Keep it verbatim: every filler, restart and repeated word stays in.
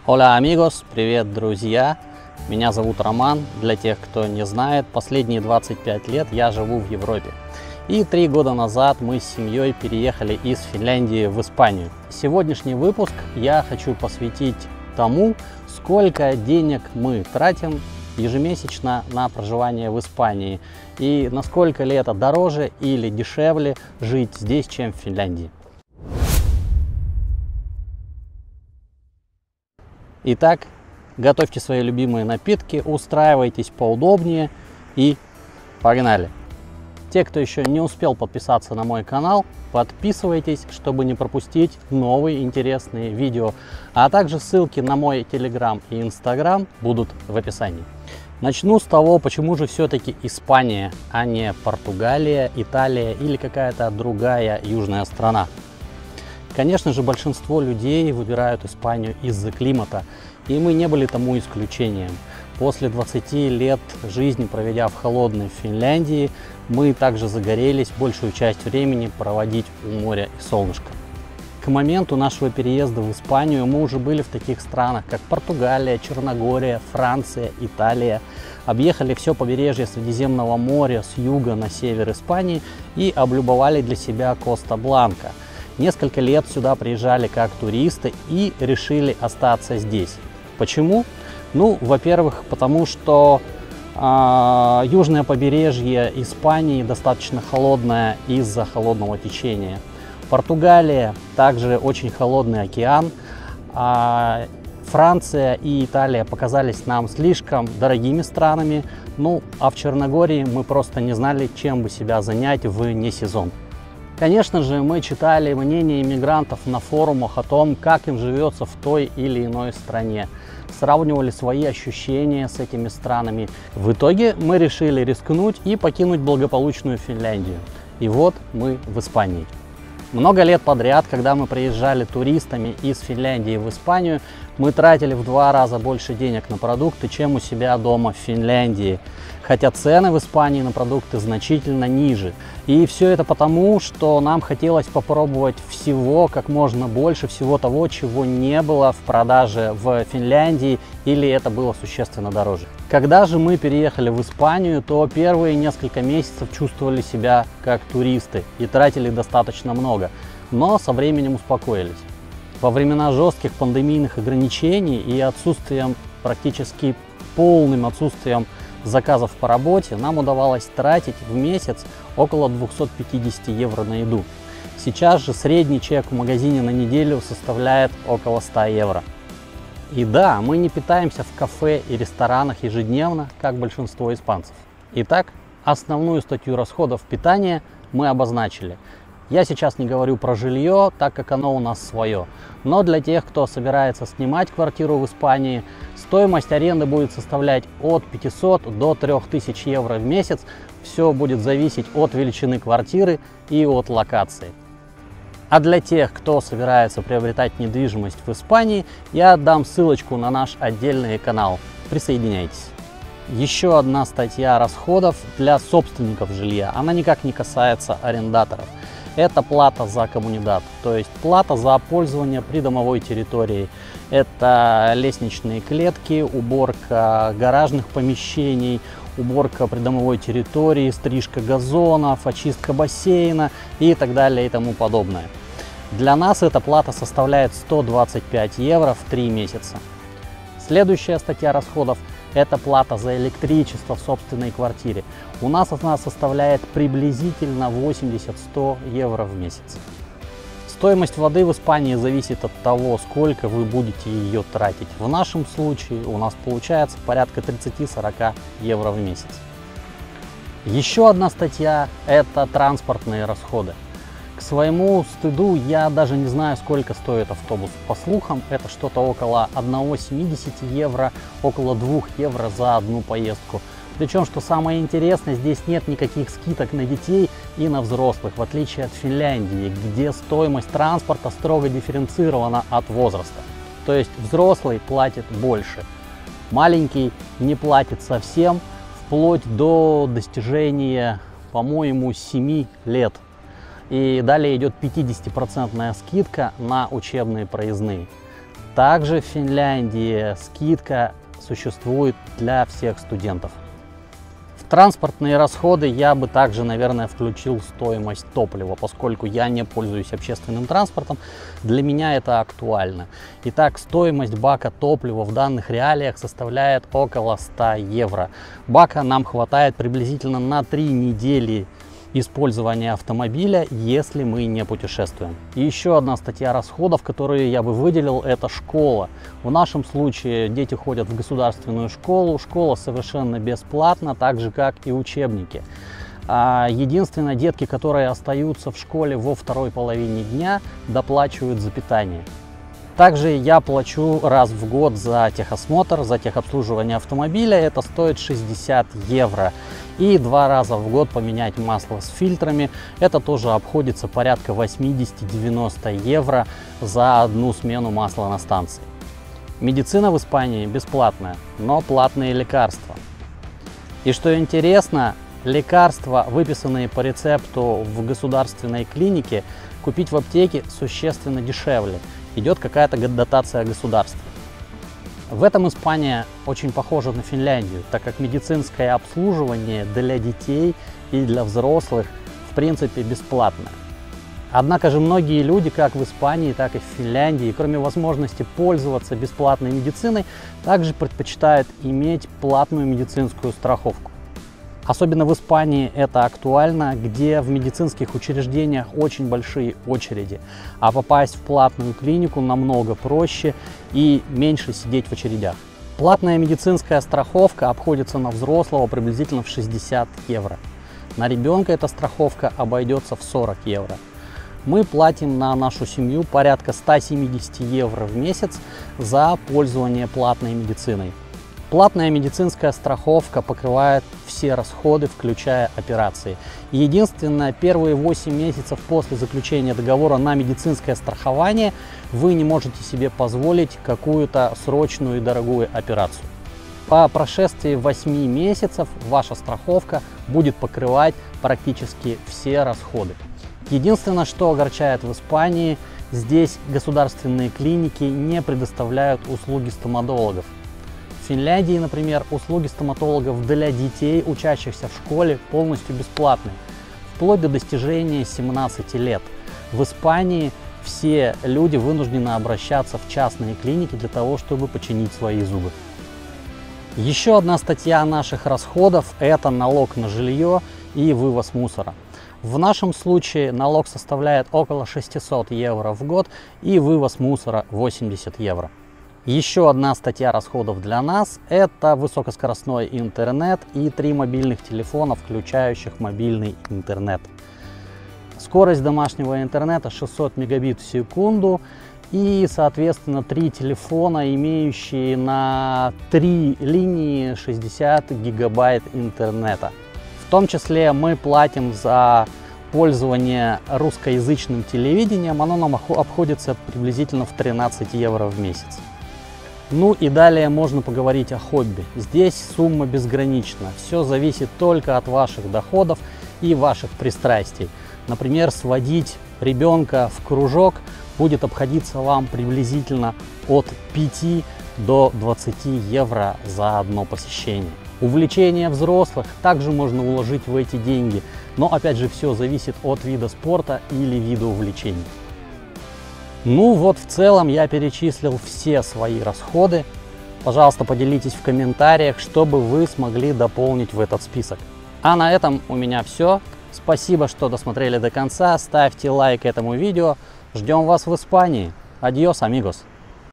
Hola amigos, привет, друзья! Меня зовут Роман. Для тех, кто не знает, последние двадцать пять лет я живу в Европе. И три года назад мы с семьей переехали из Финляндии в Испанию. Сегодняшний выпуск я хочу посвятить тому, сколько денег мы тратим ежемесячно на проживание в Испании и насколько ли это дороже или дешевле жить здесь, чем в Финляндии. Итак, готовьте свои любимые напитки, устраивайтесь поудобнее и погнали! Те, кто еще не успел подписаться на мой канал, подписывайтесь, чтобы не пропустить новые интересные видео, а также ссылки на мой Telegram и Instagram будут в описании. Начну с того, почему же все-таки Испания, а не Португалия, Италия или какая-то другая южная страна. Конечно же, большинство людей выбирают Испанию из-за климата, и мы не были тому исключением. После двадцати лет жизни, проведя в холодной Финляндии, мы также загорелись большую часть времени проводить у моря и солнышка. К моменту нашего переезда в Испанию мы уже были в таких странах, как Португалия, Черногория, Франция, Италия. Объехали все побережье Средиземного моря с юга на север Испании и облюбовали для себя Коста-Бланка. Несколько лет сюда приезжали как туристы и решили остаться здесь. Почему? Ну, во-первых, потому что э, южное побережье Испании достаточно холодное из-за холодного течения. Португалия также очень холодный океан. А Франция и Италия показались нам слишком дорогими странами. Ну, а в Черногории мы просто не знали, чем бы себя занять в несезон. Конечно же, мы читали мнения иммигрантов на форумах о том, как им живется в той или иной стране. Сравнивали свои ощущения с этими странами. В итоге мы решили рискнуть и покинуть благополучную Финляндию. И вот мы в Испании. Много лет подряд, когда мы приезжали туристами из Финляндии в Испанию, мы тратили в два раза больше денег на продукты, чем у себя дома в Финляндии. Хотя цены в Испании на продукты значительно ниже. И все это потому, что нам хотелось попробовать всего, как можно больше, всего того, чего не было в продаже в Финляндии, или это было существенно дороже. Когда же мы переехали в Испанию, то первые несколько месяцев чувствовали себя как туристы и тратили достаточно много, но со временем успокоились. Во времена жестких пандемийных ограничений и отсутствием, практически полным отсутствием заказов по работе, нам удавалось тратить в месяц около двухсот пятидесяти евро на еду. Сейчас же средний чек в магазине на неделю составляет около ста евро. И да, мы не питаемся в кафе и ресторанах ежедневно, как большинство испанцев. Итак, основную статью расходов питания мы обозначили. Я сейчас не говорю про жилье, так как оно у нас свое. Но для тех, кто собирается снимать квартиру в Испании, стоимость аренды будет составлять от пятисот до трёх тысяч евро в месяц. Все будет зависеть от величины квартиры и от локации. А для тех, кто собирается приобретать недвижимость в Испании, я дам ссылочку на наш отдельный канал. Присоединяйтесь. Еще одна статья расходов для собственников жилья. Она никак не касается арендаторов. Это плата за коммунидат, то есть плата за пользование придомовой территорией. Это лестничные клетки, уборка гаражных помещений, уборка придомовой территории, стрижка газонов, очистка бассейна и так далее и тому подобное. Для нас эта плата составляет сто двадцать пять евро в три месяца. Следующая статья расходов – это плата за электричество в собственной квартире. У нас она составляет приблизительно восемьдесят-сто евро в месяц. Стоимость воды в Испании зависит от того, сколько вы будете ее тратить. В нашем случае у нас получается порядка тридцати-сорока евро в месяц. Еще одна статья – это транспортные расходы. К своему стыду я даже не знаю, сколько стоит автобус. По слухам, это что-то около одного семидесяти евро, около двух евро за одну поездку. Причем, что самое интересное, здесь нет никаких скидок на детей и на взрослых, в отличие от Финляндии, где стоимость транспорта строго дифференцирована от возраста. То есть взрослый платит больше, маленький не платит совсем, вплоть до достижения, по-моему, семи лет. И далее идет пятидесятипроцентная скидка на учебные проездные. Также в Финляндии скидка существует для всех студентов. В транспортные расходы я бы также, наверное, включил стоимость топлива, поскольку я не пользуюсь общественным транспортом, для меня это актуально. Итак, стоимость бака топлива в данных реалиях составляет около ста евро. Бака нам хватает приблизительно на три недели использования автомобиля, если мы не путешествуем. И еще одна статья расходов, которые я бы выделил, это школа. В нашем случае дети ходят в государственную школу. Школа совершенно бесплатна, так же как и учебники. Единственное, детки, которые остаются в школе во второй половине дня, доплачивают за питание. Также я плачу раз в год за техосмотр, за техобслуживание автомобиля. Это стоит шестьдесят евро. И два раза в год поменять масло с фильтрами. Это тоже обходится порядка восемьдесят-девяносто евро за одну смену масла на станции. Медицина в Испании бесплатная, но платные лекарства. И что интересно, лекарства, выписанные по рецепту в государственной клинике, купить в аптеке существенно дешевле. Идет какая-то дотация государства. В этом Испания очень похожа на Финляндию, так как медицинское обслуживание для детей и для взрослых в принципе бесплатно. Однако же многие люди, как в Испании, так и в Финляндии, кроме возможности пользоваться бесплатной медициной, также предпочитают иметь платную медицинскую страховку. Особенно в Испании это актуально, где в медицинских учреждениях очень большие очереди, а попасть в платную клинику намного проще и меньше сидеть в очередях. Платная медицинская страховка обходится на взрослого приблизительно в шестьдесят евро. На ребенка эта страховка обойдется в сорок евро. Мы платим на нашу семью порядка ста семидесяти евро в месяц за пользование платной медициной. Платная медицинская страховка покрывает все расходы, включая операции. Единственное, первые восемь месяцев после заключения договора на медицинское страхование вы не можете себе позволить какую-то срочную и дорогую операцию. По прошествии восьми месяцев ваша страховка будет покрывать практически все расходы. Единственное, что огорчает в Испании, здесь государственные клиники не предоставляют услуги стоматологов. В Финляндии, например, услуги стоматологов для детей, учащихся в школе, полностью бесплатны, вплоть до достижения семнадцати лет. В Испании все люди вынуждены обращаться в частные клиники для того, чтобы починить свои зубы. Еще одна статья наших расходов – это налог на жилье и вывоз мусора. В нашем случае налог составляет около шестисот евро в год и вывоз мусора восемьдесят евро. Еще одна статья расходов для нас – это высокоскоростной интернет и три мобильных телефона, включающих мобильный интернет. Скорость домашнего интернета шестьсот мегабит в секунду и, соответственно, три телефона, имеющие на три линии шестьдесят гигабайт интернета. В том числе мы платим за пользование русскоязычным телевидением, оно нам обходится приблизительно в тринадцать евро в месяц. Ну и далее можно поговорить о хобби. Здесь сумма безгранична. Все зависит только от ваших доходов и ваших пристрастий. Например, сводить ребенка в кружок будет обходиться вам приблизительно от пяти до двадцати евро за одно посещение. Увлечение взрослых также можно уложить в эти деньги, но опять же все зависит от вида спорта или вида увлечений. Ну вот, в целом я перечислил все свои расходы. Пожалуйста, поделитесь в комментариях, чтобы вы смогли дополнить в этот список. А на этом у меня все. Спасибо, что досмотрели до конца. Ставьте лайк этому видео. Ждем вас в Испании. Адьос, амигос.